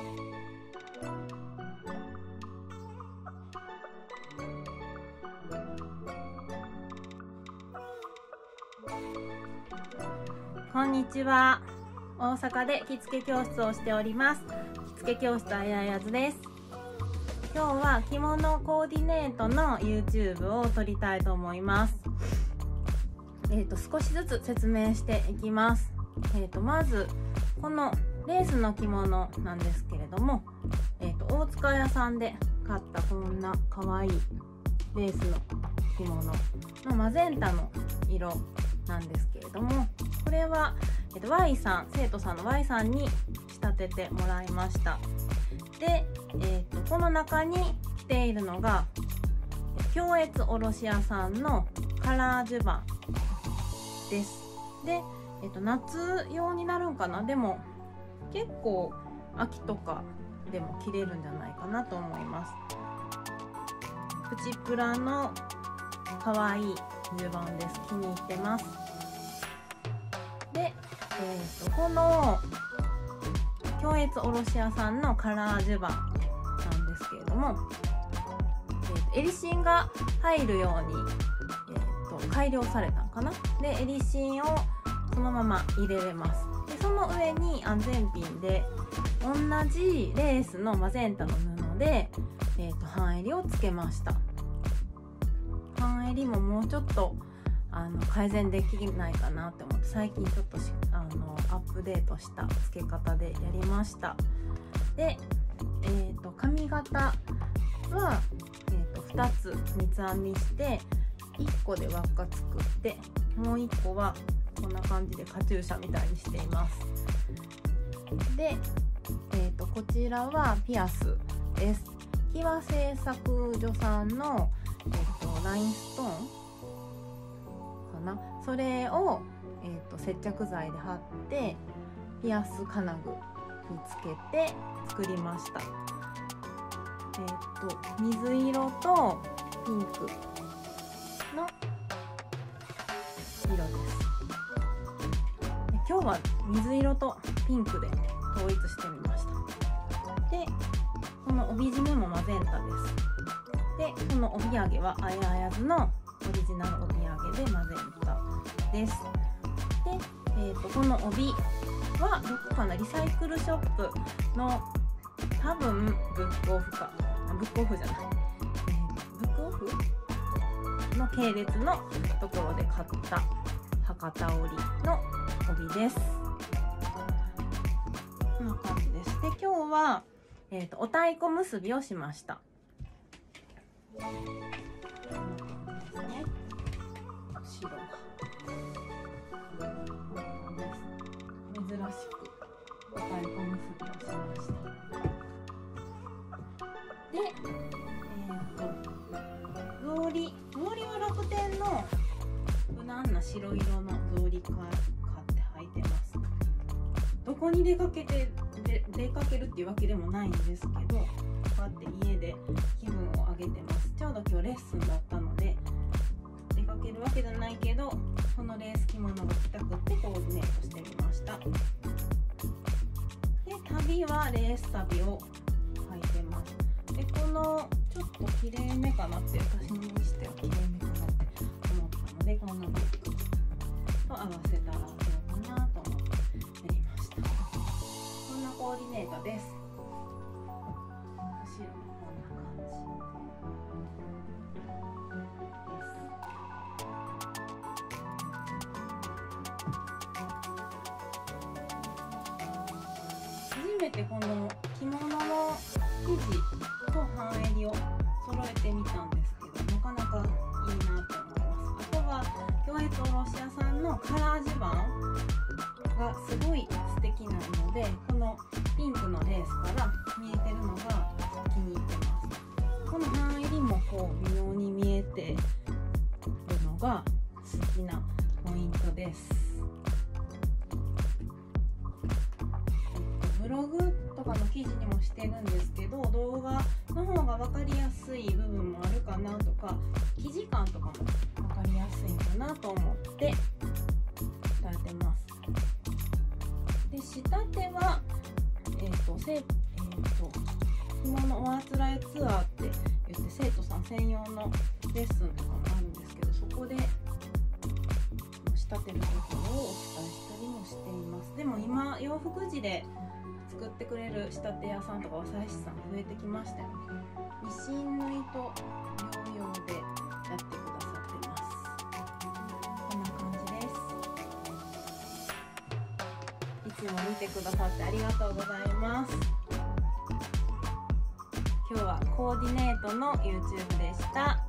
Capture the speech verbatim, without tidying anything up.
こんにちは。大阪で着付け教室をしております。着付け教室あややずです。今日は着物コーディネートの YouTube を撮りたいと思います。えーと、少しずつ説明していきます。えーと、まずこのレースの着物なんですけれども、えーと、大塚屋さんで買ったこんなかわいいレースの着物のマゼンタの色なんですけれども、これは、えっと、Y さん、生徒さんの Y さんに仕立ててもらいました。で、えっと、この中に着ているのが京越卸屋さんのカラー襦袢です。で、えっと、夏用になるんかな。でも結構秋とかでも着れるんじゃないかなと思います。プチプラのかわいい襦袢です。気に入ってます。で、えー、とこの京越卸屋さんのカラー襦袢なんですけれども、えー、と襟芯が入るように、えー、と改良されたのかな。で、襟芯をそのまま入れれます。で、その上に安全ピンで同じレースのマゼンタの布で、えー、と半襟をつけました。半襟ももうちょっとあの改善できないかなって思って、最近ちょっとしあのアップデートした付け方でやりました。で、えー、と髪型は、えー、とふたつ三つ編みしていっこで輪っか作って、もういっこはこんな感じでカチューシャみたいにしています。で、えー、とこちらはピアスです。キワ製作所さんの、えー、とラインストーンそれを、えー、と接着剤で貼ってピアス金具につけて作りました。えー、と水色とピンクの色です。で、今日は水色とピンクで統一してみました。で、この帯締めもマゼンタです。で、この帯揚げはあやあやずのオリジナル帯揚げでマゼンタです。で、えー、とこの帯はどこかな、リサイクルショップの多分ブックオフかブックオフじゃない、えー、ブックオフの系列のところで買った博多織の帯です。こんな感じです。で、今日は、えー、とお太鼓結びをしました。白が珍しくお太鼓結びをしました。で、えー、と草履草履は楽天の無難な白色の草履買って履いてます。どこに出かけてで出かけるっていうわけでもないんですけど、こうやって家で気分を上げてます。ちょうど今日レッスンだったので出かけるわけじゃないけど、このレース着物が着たくってコーディネートしてみました。で、旅はレース旅を履いてます。で、このちょっときれいめかなって、私にしてはきれいめかなって思ったので、このバッグと合わせたらどうかなと思ってやりました。こんなコーディネートです。後ろもこんな感じ。初めてこの着物の生地と半襟を揃えてみたんですけど、なかなかいいなと思います。あとは京越卸屋さんのカラー襦袢がすごい素敵なので、このピンクのレースから見えてるのが気に入ってます。この半襟もこう微妙に見えてるのが好きなポイントです。ブログとかの記事にもしてるんですけど、動画の方が分かりやすい部分もあるかなとか、生地感とかも分かりやすいかなと思って仕立てます。で、仕立ては、えーとせえーと着物おあつらえツアーって言って生徒さん専用のレッスンとかもあるんですけど、そこで仕立てるところをお伝えしたりもしています。でも今洋服地で作ってくれる仕立て屋さんとか和裁師さん増えてきましたよね。ミシン縫いと両用でやってくださってます。こんな感じです。いつも見てくださってありがとうございます。今日はコーディネートの YouTube でした。